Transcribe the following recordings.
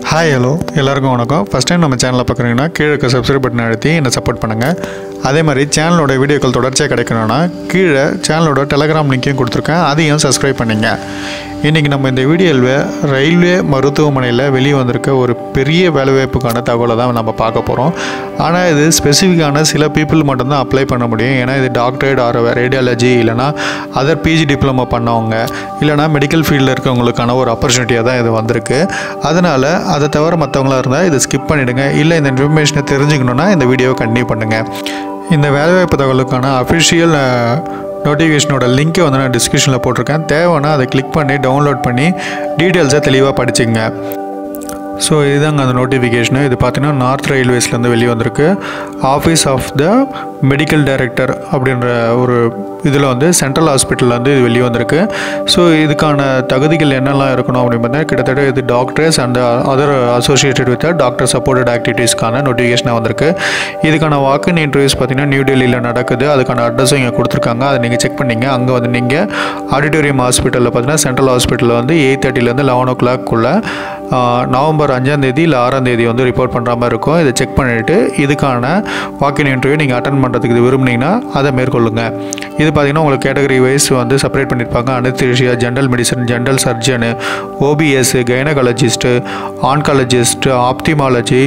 Hi hello எல்லாருக்கும் வணக்கம். First time நம்ம சேனலை பார்க்குறீங்கன்னா கீழே இருக்க சப்ஸ்கிரைப் பட்டன் அழுத்தி என்னை சப்போர்ட் பண்ணுங்கள். அதே மாதிரி சேனலோட வீடியோக்கள் தொடர்ச்சியாக கிடைக்கணும்னா கீழே சேனலோட டெலகிராம் லிங்க்கையும் கொடுத்துருக்கேன், அதையும் சப்ஸ்கிரைப் பண்ணிங்க. இன்றைக்கி நம்ம இந்த வீடியோவில் ரயில்வே மருத்துவமனையில் வெளியே வந்திருக்க ஒரு பெரிய வேலைவாய்ப்புக்கான தகவலை தான் நம்ம பார்க்க போகிறோம். ஆனால் இது ஸ்பெசிஃபிக்கான சில பீப்புள் மட்டும்தான் அப்ளை பண்ண முடியும். ஏன்னா இது டாக்டரேட் ஆர் ரேடியாலஜி இல்லைனா அதர் பிஜி டிப்ளமோ பண்ணவங்க இல்லைனா மெடிக்கல் ஃபீல்டில் இருக்கவங்களுக்கான ஒரு ஆப்பர்ச்சுனிட்டியாக தான் இது வந்திருக்கு. அதனால் அதை தவிர மற்றவங்களாக இருந்தால் இதை ஸ்கிப் பண்ணிவிடுங்க. இல்லை இந்த இன்ஃபர்மேஷனை தெரிஞ்சுக்கணுன்னா இந்த வீடியோவை கண்டினியூ பண்ணுங்கள். இந்த வேலைவாய்ப்பு தகவலுக்கான அஃபிஷியல் நோட்டிஃபிகேஷனோட லிங்க்கை வந்து நான் டிஸ்கிரிப்ஷனில் போட்டிருக்கேன். தேவைன்னா அதை கிளிக் பண்ணி டவுன்லோட் பண்ணி டீட்டெயில்ஸை தெளிவாக படிச்சுங்க. ஸோ இதுதாங்க அந்த நோட்டிஃபிகேஷனு. இது பார்த்தீங்கன்னா நார்த் ரயில்வேஸ்லேருந்து வெளியே வந்திருக்கு. Office of the medical director அப்படின்ற ஒரு இதில் வந்து சென்ட்ரல் ஹாஸ்பிட்டல்லேருந்து இது வெளியே வந்திருக்கு. ஸோ இதுக்கான தகுதிகள் என்னெல்லாம் இருக்கணும் அப்படின்னு பார்த்தீங்கன்னா கிட்டத்தட்ட இது doctors and other associated with doctor supported ஆக்டிவிட்டீஸ்க்கான நோட்டிஃபிகேஷனாக வந்திருக்கு. இதுக்கான வாக்கின் இன்டர்வியூஸ் பார்த்தீங்கன்னா நியூ டெல்லியில் நடக்குது. அதுக்கான அட்ரஸும் இங்கே கொடுத்துருக்காங்க, அதை நீங்கள் செக் பண்ணிங்க. அங்கே வந்து நீங்கள் ஆடிட்டோரியம் ஹாஸ்பிட்டலில் பார்த்தீங்கன்னா சென்ட்ரல் ஹாஸ்பிட்டலில் வந்து 8:30லேருந்து 11 o'clock நவம்பர் 5ஆம் தேதி இல்லை 6ஆம் தேதி வந்து ரிப்போர்ட் பண்ணுற மாதிரி இருக்கும். இதை செக் பண்ணிவிட்டு இதுக்கான வாக்கின் இன்டர்வியூ நீங்கள் அட்டன் பண்ணுறதுக்கு இது விரும்புனீங்கன்னா அதை மேற்கொள்ளுங்கள். இது பார்த்திங்கன்னா உங்களுக்கு கேட்டகரி வைஸ் வந்து செப்பரேட் பண்ணியிருப்பாங்க. Anaesthesia, general medicine, general surgeon, OBS, gynaecologist, oncologist, ophthalmology,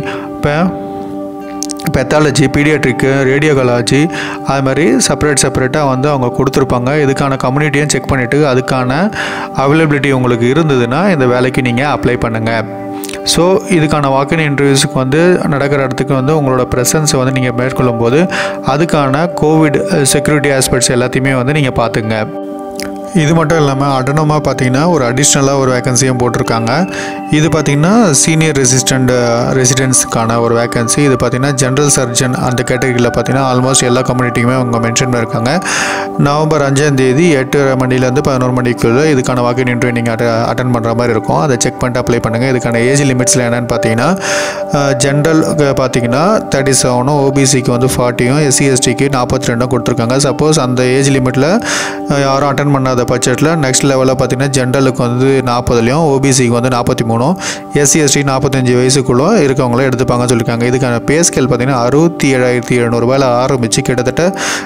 pathology, paediatric, radiology, அது மாதிரி செப்பரேட்டாக வந்து அவங்க கொடுத்துருப்பாங்க. இதுக்கான கம்யூனிட்டியும் செக் பண்ணிவிட்டு அதுக்கான அவைலபிலிட்டி உங்களுக்கு இருந்ததுன்னா இந்த வேலைக்கு நீங்கள் அப்ளை பண்ணுங்கள். ஸோ இதுக்கான வாக்கின் இன்டர்வியூஸுக்கு வந்து நடக்கிற இடத்துக்கு வந்து உங்களோட ப்ரெசன்ஸை வந்து நீங்கள் மேற்கொள்ளும் போது அதுக்கான கோவிட் செக்யூரிட்டி ஆஸ்பெக்ட்ஸ் எல்லாத்தையுமே வந்து நீங்கள் பார்த்துங்க. இது மட்டும் இல்லாமல் அடனமாக பார்த்தீங்கன்னா ஒரு அடிஷ்னலாக ஒரு வேக்கன்சியும் போட்டிருக்காங்க. இது பார்த்திங்கன்னா சீனியர் ரெசிடென்ட்ஸுக்கான ஒரு வேக்கன்சி. இது பார்த்திங்கன்னா ஜென்ரல் சர்ஜன் அந்த கேட்டகரியில் பார்த்திங்கன்னா ஆல்மோஸ்ட் எல்லா கம்யூனிட்டியுமே அவங்க மென்ஷன் பண்ணியிருக்காங்க. நவம்பர் 5ஆம் தேதி 8 மணிலேருந்து 11 மணிக்குள்ளே இதுக்கான வாக்கின் இன்டர்வியூ நீங்கள் அட்டன் பண்ணுற மாதிரி இருக்கும். அதை செக் பண்ணிட்டு அப்ளை பண்ணுங்கள். இதுக்கான ஏஜ் லிமிட்ஸில் என்னென்னு பார்த்தீங்கன்னா ஜென்ரல் பார்த்திங்கன்னா 37, ஓபிசிக்கு வந்து 40, எஸ்சி எஸ்டிக்கு 42 கொடுத்துருக்காங்க. சப்போஸ் அந்த ஏஜ் லிமிட்டில் யாரும் அட்டன் பண்ணாத பட்ஜெட்டில் நெக்ஸ்ட் லெவலில் பார்த்தீங்கன்னா ஜென்ரலுக்கு வந்து 40லையும் ஓபிசிக்கு வந்து 43, எஸ்சி எஸ்டி 45 வயசுக்குள்ளே இருக்கவங்கள எடுத்துப்பாங்கன்னு சொல்லியிருக்காங்க. இதுக்கான பே ஸ்கேல் பார்த்தீங்கன்னா 67,700 ஆரம்பித்து கிட்டத்தட்ட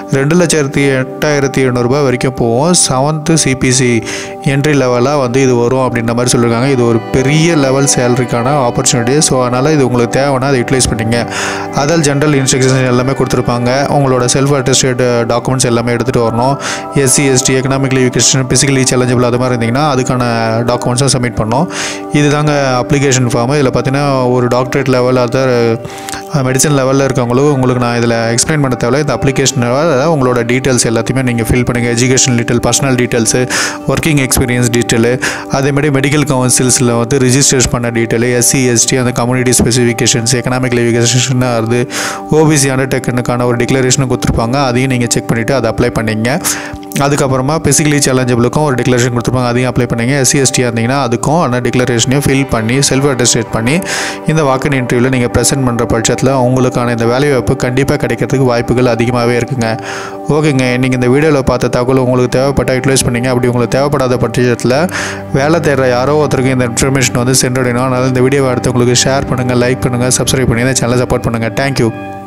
2,08,700 வரைக்கும் போகும். 7th சிபிசி என்ட்ரி லெவலாக வந்து இது வரும் அப்படின்ற மாதிரி சொல்லியிருக்காங்க. இது ஒரு பெரிய லெவல் சேலரிக்கான ஆப்பர்ச்சுனிட்டி. ஸோ அதனால் இது உங்களுக்கு தேவைன்னா அதை யூட்டிலைஸ் பண்ணிங்க. அதில் ஜென்ரல் இன்ஸ்ட்ரக்ஷன்ஸ் எல்லாமே கொடுத்துருப்பாங்க. உங்களோட செல்ஃப் அட்டஸ்டட் டாக்குமெண்ட்ஸ் எல்லாமே எடுத்துகிட்டு வரணும். SC ST, economically physically challengeable அது மாதிரி இருந்தீங்கன்னா அதுக்கான டாக்குமெண்ட்ஸும் சப்மிட் பண்ணோம். இது தாங்க அப்ளிகேஷன் ஃபார்மு. இதில் பார்த்தீங்கன்னா ஒரு டாக்டரேட் லெவல் அதர் மெடிசன் லெவலில் இருக்கவங்களும் உங்களுக்கு நான் இதில் எக்ஸ்பிளைன் பண்ண தேவை. இந்த அப்ளிகேஷன் உங்களோட டீட்டெயில்ஸ் எல்லாத்தையுமே நீங்கள் ஃபில் பண்ணுங்கள். Education detail, personal details, working experience detail, அதேமாதிரி மெடிக்கல் கவுன்சில்ஸில் வந்து ரிஜிஸ்ட்ரேஷன் பண்ண டீட்டெயிலு, எஸ்சி எஸ்டி அந்த கம்யூனிட்டி ஸ்பெசிஃபிகேஷன்ஸ், எக்கனாமிக் லிவிகேஷன் ஆகுது, ஓபிசி அண்டர்டேக்கனுக்கான ஒரு டிக்ளரேஷனும் கொடுத்துருப்பாங்க. அதையும் நீங்கள் செக் பண்ணிவிட்டு அதை அப்ளை பண்ணிங்க. அதுக்கப்புறமா பிசிக்கலி சேலஞ்சபிளுக்கும் ஒரு டிக்ளரேஷன் கொடுத்துருப்பாங்க, அதையும் அப்ளை பண்ணிங்க. எஸ்சி எஸ்டியாக இருந்தீங்கன்னா அதுக்கும் அந்த டிக்ளரேஷனையும் ஃபில் பண்ணி செல்ஃப் அட்டஸ்டேட் பண்ணி இந்த வாக்கின் இன்டர்வியூவில் நீங்கள் ப்ரெசென்ட் பண்ணுற பட்சத்தில் உங்களுக்கான இந்த வேலைவாய்ப்பு கண்டிப்பாக கிடைக்கிறதுக்கு வாய்ப்புகள் அதிகமாகவே இருக்குங்க. ஓகேங்க, நீங்கள் இந்த வீடியோவில் பார்த்த தகவல் உங்களுக்கு தேவைப்பட்டால் யூட்டிலைஸ் பண்ணிங்க. அப்படி உங்களுக்கு தேவைப்படாத பட்சத்தில் வேலை தேடுற யாரோ ஒருத்தருக்கு இந்த இன்ஃபர்மேஷன் வந்து சென்றடையணும். அதனால் இந்த வீடியோவை அடுத்து உங்களுக்கு ஷேர் பண்ணுங்கள், லைக் பண்ணுங்கள், சப்ஸ்கிரைப் பண்ணி இந்த சேனலை சப்போர்ட் பண்ணுங்கள். தேங்க்யூ.